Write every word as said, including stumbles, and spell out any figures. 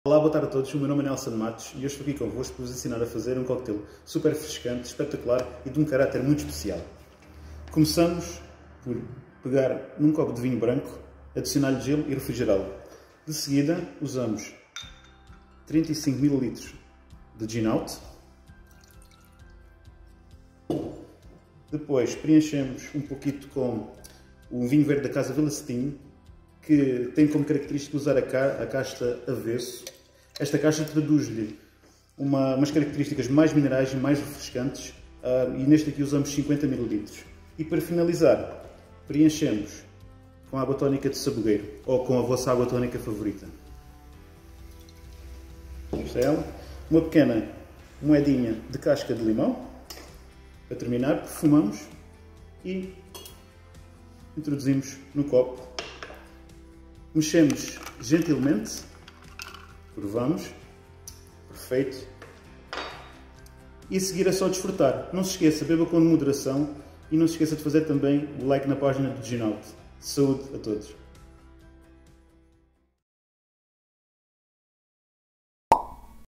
Olá, boa tarde a todos, o meu nome é Nelson Matos e eu estou aqui convosco para vos ensinar a fazer um coquetel super refrescante, espetacular e de um caráter muito especial. Começamos por pegar num copo de vinho branco, adicionar-lhe gelo e refrigerá-lo. De seguida usamos trinta e cinco mililitros de Gin Out. Depois preenchemos um pouquinho com o vinho verde da Casa Vila Cetinho, que tem como característica usar a, ca a casta avesso. Esta caixa traduz-lhe uma, umas características mais minerais e mais refrescantes, uh, e neste aqui usamos cinquenta mililitros. E para finalizar, preenchemos com a água tónica de sabogueiro, ou com a vossa água tónica favorita. Esta é ela. Uma pequena moedinha de casca de limão. Para terminar, perfumamos e introduzimos no copo. Mexemos gentilmente, provamos, perfeito, e a seguir é só desfrutar. Não se esqueça, beba com moderação e não se esqueça de fazer também o like na página do Gin Out. Saúde a todos!